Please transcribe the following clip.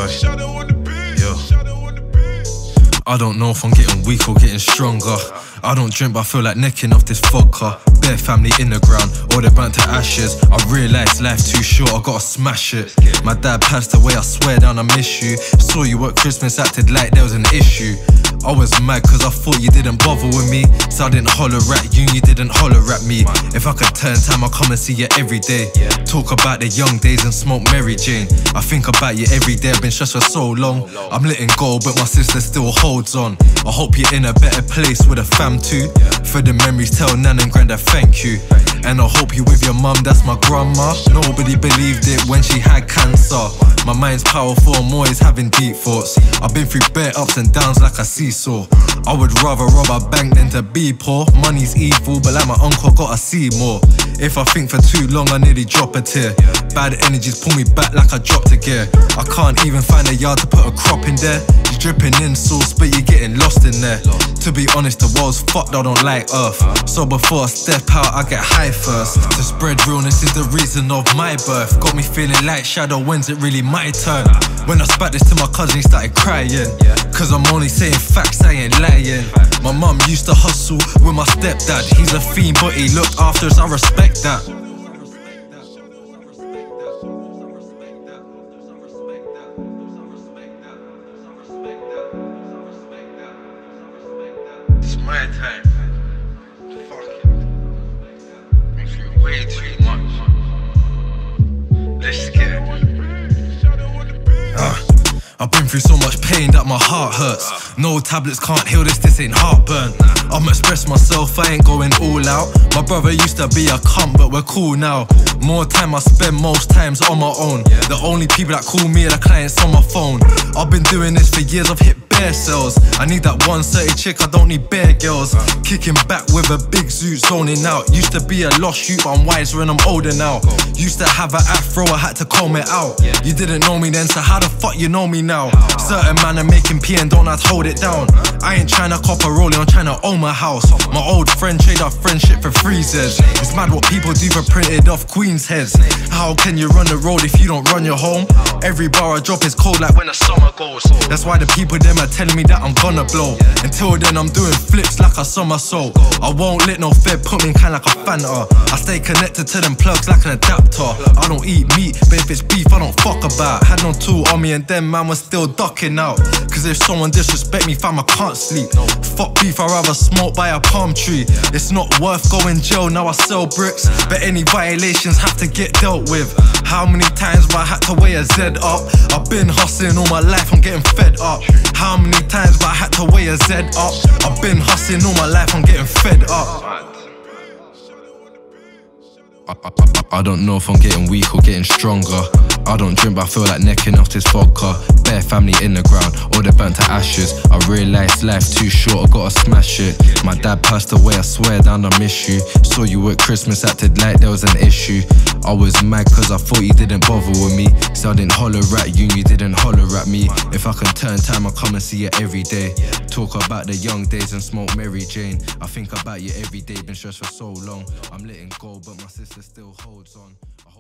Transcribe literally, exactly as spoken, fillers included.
I don't know if I'm getting weak or getting stronger. I don't drink but I feel like necking off this vodka. Bare family in the ground, all they're burnt to ashes. I realise life's too short, I gotta smash it. My dad passed away, I swear down I miss you. Saw you at Christmas, acted like there was an issue. I was mad cause I thought you didn't bother with me, so I didn't holler at you and you didn't holler at me. If I could turn time, I'd come and see you every day. Talk about the young days and smoke Mary Jane. I think about you every day, I've been stressed for so long. I'm letting go but my sister still holds on. I hope you're in a better place with a fam too. For the memories, tell Nan and Granda thank you. And I hope you with your mum, that's my grandma. Nobody believed it when she had cancer. My mind's powerful, I'm always having deep thoughts. I've been through bare ups and downs like a seesaw. I would rather rob a bank than to be poor. Money's evil, but like my uncle, gotta see more. If I think for too long, I nearly drop a tear. Bad energies pull me back like I dropped a gear. I can't even find a yard to put a crop in there. You're dripping in sauce, but you're getting lost in there. To be honest, the world's fucked, I don't like earth. So before I step out, I get high first. To spread realness is the reason of my birth. Got me feeling like Shadow, when's it really my turn? When I spat this to my cousin, he started crying. Cause I'm only saying facts, I ain't lying. My mum used to hustle with my stepdad. He's a fiend, but he looked after us, I respect that. It's my time. Fuck it. Makes me way too much. Let's get it. Uh, I've been through so much pain that my heart hurts. No tablets can't heal this, this ain't heartburn. I'm expressing myself, I ain't going all out. My brother used to be a cunt, but we're cool now. More time I spend most times on my own. The only people that call me are the clients on my phone. I've been doing this for years, I've hit bare cells. I need that one thirty chick, I don't need bare girls. Kicking back with a big zoot, zoning out. Used to be a lost youth, but I'm wiser and I'm older now. Used to have an afro, I had to comb it out. You didn't know me then, so how the fuck you know me now? Certain man are making P and don't have to hold it down. I ain't trying to cop a rolling, I'm trying to own my house. My old friend trade our friendship for freezers. It's mad what people do for printed off queens' heads. How can you run the road if you don't run your home? Every bar I drop is cold like when the summer goes. That's why the people them are telling me that I'm gonna blow. Until then I'm doing flips like a somersault. I won't let no fed put me in kind like a Fanta. I stay connected to them plugs like an adapter. I don't eat meat, but if it's beef I don't fuck about. Had no tool on me and them man was still ducking out. Cause if someone disrespect me fam I can't sleep. Fuck beef, I'd rather smoke by a palm tree. It's not worth going jail, now I sell bricks. But any violations have to get dealt with. How many times have I had to weigh a Z up? I've been hustling all my life, I'm getting fed up. How many times have I had to weigh a Z up? I've been hustling all my life, I'm getting fed up. I, I, I don't know if I'm getting weak or getting stronger. I don't drink but I feel like necking off this vodka. Bare family in the ground, all they're burnt to ashes. I realise life's too short, I gotta smash it. My dad passed away, I swear down I miss you. Saw you at Christmas, acted like there was an issue. I was mad cause I thought you didn't bother with me, so I didn't holler at you and you didn't holler at me. If I can turn time, I'll come and see you every day. Talk about the young days and smoke Mary Jane. I think about you every day, been stressed for so long. I'm letting go but my sister still holds on.